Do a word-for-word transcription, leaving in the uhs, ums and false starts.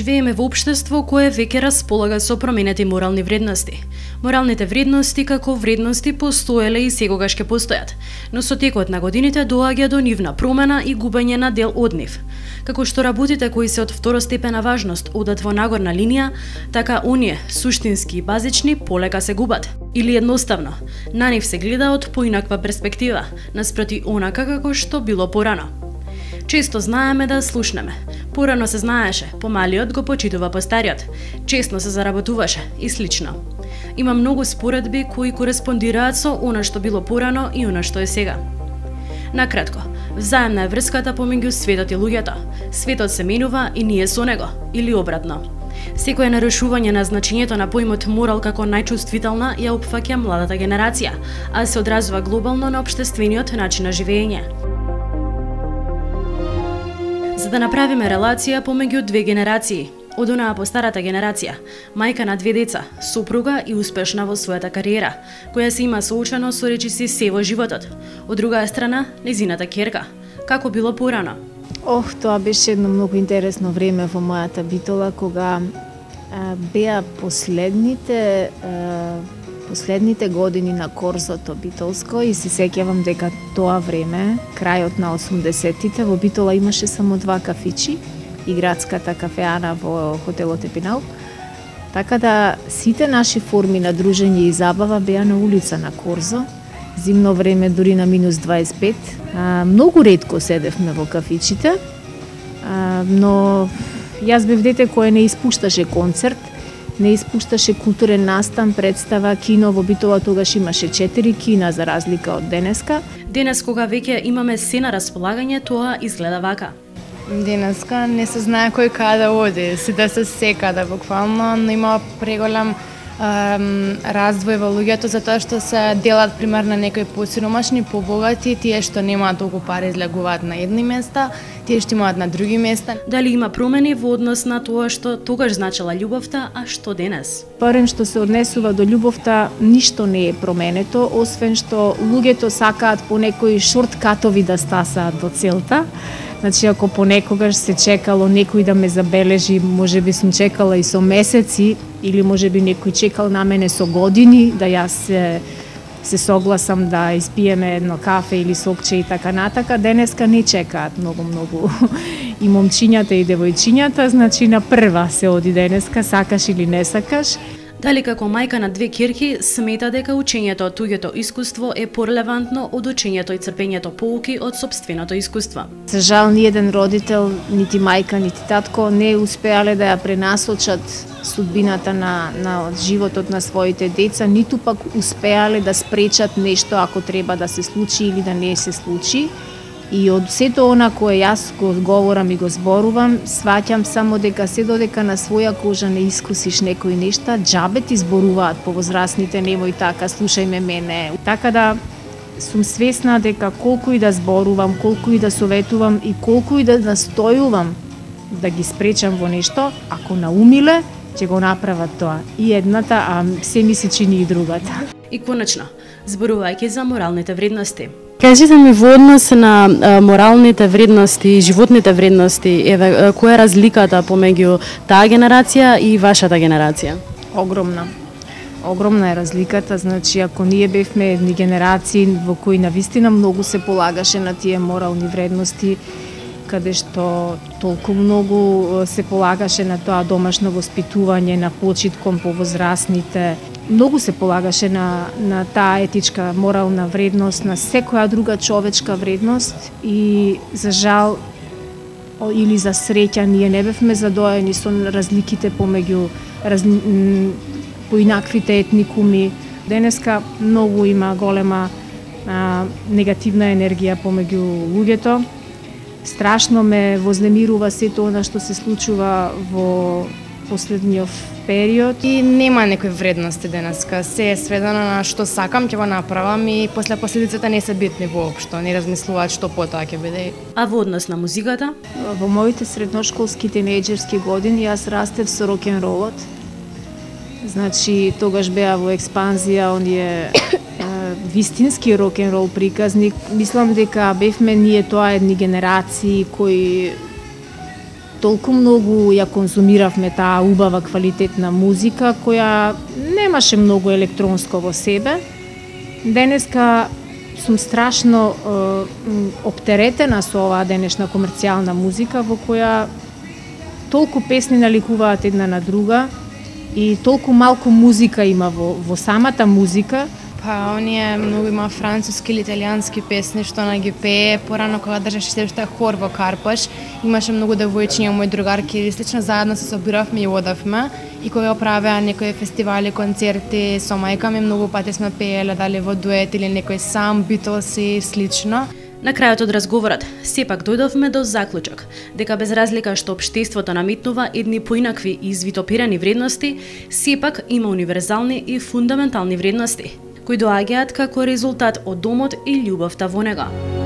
Живееме во општество кое веќе располага со променети морални вредности. Моралните вредности како вредности постоеле и секогаш ќе постојат, но со текот на годините доаѓа до нивна промена и губење на дел од нив. Како што работите кои се од второстепена важност одат во нагорна линија, така оние суштински и базични полека се губат. Или едноставно, на нив се гледа од поинаква перспектива, наспроти онака како што било порано. Често знаеме да слушнеме. Порано се знаеше, помалиот го почитува постариот, честно се заработуваше и слично. Има многу споредби кои кореспондираат со она што било порано и она што е сега. Накратко, взаемна е врската помеѓу светот и луѓето. Светот се менува и ние со него, или обратно. Секое нарушување на значењето на поимот морал како најчувствителна ја опфаќа младата генерација, а се одразува глобално на општествениот начин на живење. За да направиме релација помеѓу две генерации, од онаа по старата генерација, мајка на две деца, сопруга и успешна во својата кариера, која се има соочено со речиси се во животот. Од друга страна, незината ќерка. Како било порано? Ох, тоа беше едно многу интересно време во мојата битола, кога а, беа последните а, последните години на корзото битолско и се сеќавам дека тоа време, крајот на осумдесеттите, во Битола имаше само два кафичи и градската кафеана во хотелот Епинал. Така да сите наши форми на дружење и забава беа на улица на Корзо. Зимно време дури на минус дваесет и пет. А, многу ретко седевме во кафичите, а, но јас бев дете кое не испушташе концерт, не испушташе културен настан, представа, кино. Во Битола тогаш имаше четири кина за разлика од денеска. Денес кога веќе имаме се на располагање, тоа изгледа вака. Денеска не се знае кој каде оди, сите се секаде буквално, но има преголем раздвој во луѓето затоа што се делат примерно некои посиромашни, побогати, тие што немаат толку пари излегуваат на едни места, тие што имаат на други места. Дали има промени во однос на тоа што тогаш значела љубовта, а што денес? Барем што се однесува до љубовта, ништо не е променето, освен што луѓето сакаат по некои шорткатови да стасаат до целта. Значи, ако понекогаш се чекало некој да ме забележи, може би сум чекала и со месеци, или може би некој чекал на мене со години, да јас се, се согласам да испиеме едно кафе или сокче и така натака. Денеска не чекаат многу-многу и момчињата и девојчињата, значи на прва се оди денеска, сакаш или не сакаш. Дали како мајка на две ќерки смета дека учењето од туѓото искуство е порелевантно од учењето и црпењето поуки од сопственото искуство? За жал, ни еден родител, нити мајка, нити татко не успеале да ја пренасочат судбината на, на животот на своите деца, ниту пак успеале да спречат нешто ако треба да се случи или да не се случи. И од сето она кое јас го говорам и го зборувам, сваќам само дека се додека на своја кожа не искусиш некои нешта, џабе ти зборуваат повозрасните, немој така, слушај ме мене. Така да сум свесна дека колку и да зборувам, колку и да советувам и колку и да настојувам да ги спречам во нешто, ако наумиле, ќе го направат тоа. И едната, а се ми се чини и другата. И конечно, зборувајќи за моралните вредности. Кажете ми во однос на а, моралните вредности и животните вредности, еве која е разликата помеѓу таа генерација и вашата генерација? Огромна. Огромна е разликата, значи ако ние бевме едни генерации во кои навистина многу се полагаше на тие морални вредности, каде што толку многу се полагаше на тоа домашно воспитување, на почит кон повозрасните, многу се полагаше на, на таа етичка, морална вредност, на секоја друга човечка вредност и за жал или за среќа ние не бевме задоени со разликите помеѓу раз, поинаквите етникуми. Денеска многу има голема а, негативна енергија помеѓу луѓето. Страшно ме вознемирува сето она што се случува во последниот период. И нема некои вредности денеска. Се е сведено на што сакам, ќе го направам и после последиците не се битни воопшто. Не размислуваат што потоа ќе биде. А во однос на музиката? Во моите средношколски тинејџерски години јас растев со рок-н-ролот. Значи, тогаш беа во експанзија оние вистински рок-н-рол приказник. Мислам дека бевме ние тоа едни генерации кои толку многу ја конзумиравме таа убава квалитетна музика која немаше многу електронско во себе. Денеска сум страшно е, оптеретена со оваа денешна комерцијална музика во која толку песни наликуваат една на друга и толку малку музика има во, во самата музика. Па, оние многу има француски или италијански песни што на ги пее. Порано кога држеше се уште хор во Карпаш, имаше многу девојчиња, мои другарки или слично, заедно се собиравме и одавме. И кога правеа некои фестивали, концерти со мајка ми, многу пати сме пееле дали во дует или некој сам, Битлз и слично. На крајот од разговорот, сепак дојдовме до заклучок, дека без разлика што општеството наметнува едни поинакви и извитопирани вредности, сепак има универзални и фундаментални вредности, кои доаѓаат како резултат од домот и љубовта во него.